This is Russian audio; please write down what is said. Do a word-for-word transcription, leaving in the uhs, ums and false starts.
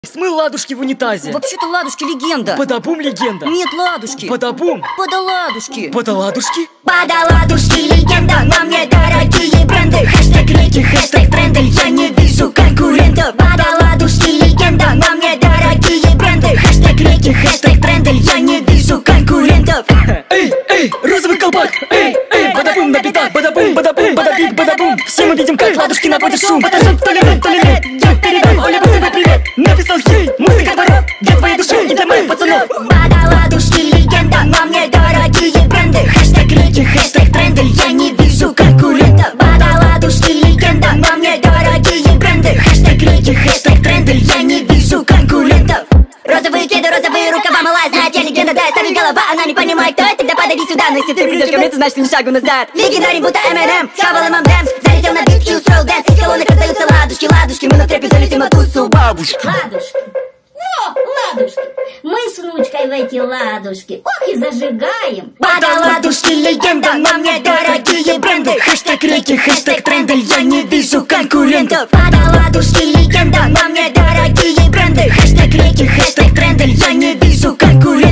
Смыл ладушки в унитазе. Вообще-то ладушки легенда. Бадабум легенда. Нет, ладушки. Бадабум. Подаладушки. Подаладушки. Подаладушки легенда, но мне дорогие бренды. Хэштег реки, хэштег тренды, я не вижу конкурентов. Подаладушки легенда, но мне дорогие бренды. Хэштег реки, хэштег тренды, я не вижу конкурентов. Эй, эй, розовый колпак. Эй, эй, бадабум на битах. Бадабум, бадабум, бадабик, бадабум. Все мы видим, как ладушки наводят шум. Потажок то ли ред, то ли нет. Я передам Оле Бузовой привет. Написал ей музыка дворов для твоей души и для моих пацанов. Подаладушки легенда, но мне дорогие бренды. Хэштег реки, хэштег тренды, я не вижу конкурентов. Подаладушки легенда, но мне дорогие бренды. Хэштег реки, хэштег тренды, я не вижу конкурентов. Розовые кеды, розовые рукава, малая знает, я легенда, да, ставит голова, она не понимает, кто это, тогда подойди сюда. Но если ты придешь ко мне, то значит ни шагу назад. Легендарий, будто эм энд эм, схавал эм эм дэмс, залетел на бит и устроил дэнс. Из колонок раздаются ладушки, ладушки, мы на трепе залетим на тусу бабушки. Ладушки, о, ладушки, мы с внучкой в эти ладушки, ох и зажигаем. Подаладушки легенда, но мне дорогие бренды. Хэштег реки, хэштег тренды, я не вижу конкурентов. Подаладушки легенда, но мне дорогие бренды. Хэштег реки, хэштег тренды, я не вижу конкурентов.